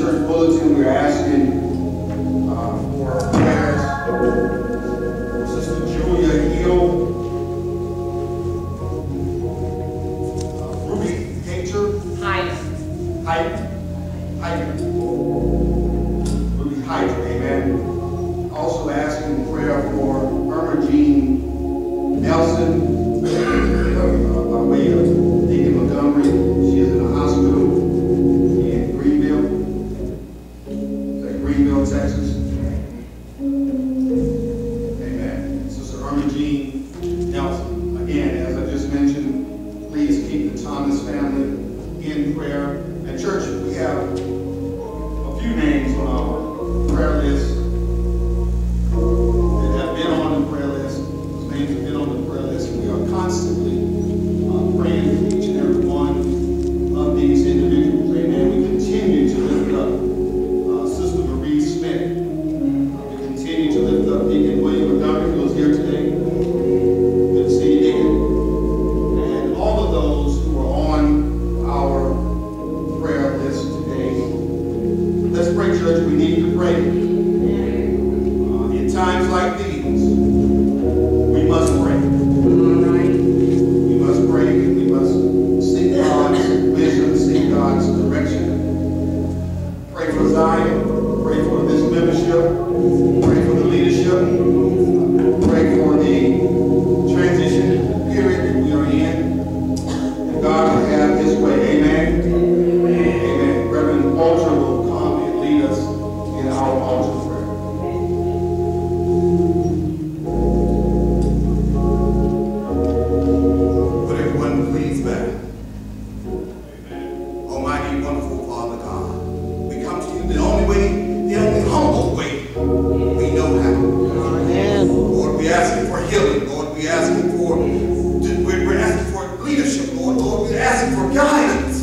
church bulletin, we're asking for prayers. Sister Julia Hill, Ruby Hater, Ruby Hyder, amen. Also asking prayer for Irma Jean Nelson, by way of Deacon Montgomery. She is in the hospital in Greenville, Texas. Amen. Sister Irma Jean Nelson. Again, as I just mentioned, please keep the Thomas family in prayer. And church, we have a few names on our prayer list that have been on the prayer list. Those names have been on the prayer list. We are constantly praying for each and every one of these individuals. Amen. We continue to lift up Sister Marie Smith. We continue to lift up Deacon William Montgomery, who is here today. Good to see you, Deacon. And all of those who are on our prayer list today. Let's pray, church. We need to pray. In times like these, we must pray. We must pray. We must seek God's vision, seek God's direction. Pray for Zion. Pray for this membership. Pray for the leadership. Pray for the transition period that we are in. And God will have His way. Amen. Amen. Reverend Walter will come and lead us in our altar prayer. Would everyone please bow? Almighty, wonderful Father God, we come to you the only way, the only humble way we know how. Lord, we're asking for healing. Lord, we're asking for leadership. Lord, we're asking for guidance.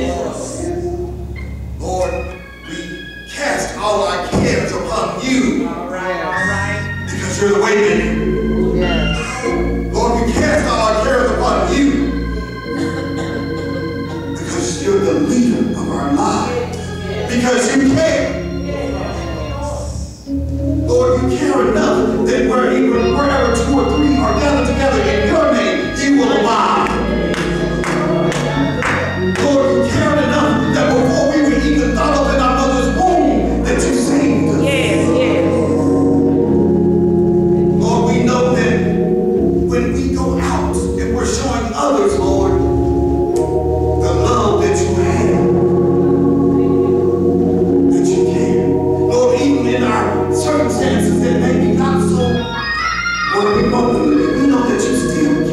Lord, we cast all our cares upon you. Because you're the way maker. Lord, we cast all our cares upon you. Because you're the leader of our lives. Because you care. Lord, you care enough that wherever two or three are gathered together in your name, you will abide. Lord, you cared enough that before we were even thought of in our mother's womb, that you saved us. Lord, we know that when we go out and we're showing others, Lord, the love that you have, that you care. Lord, even in our circumstances that may be not so, Lord, we know that you still care.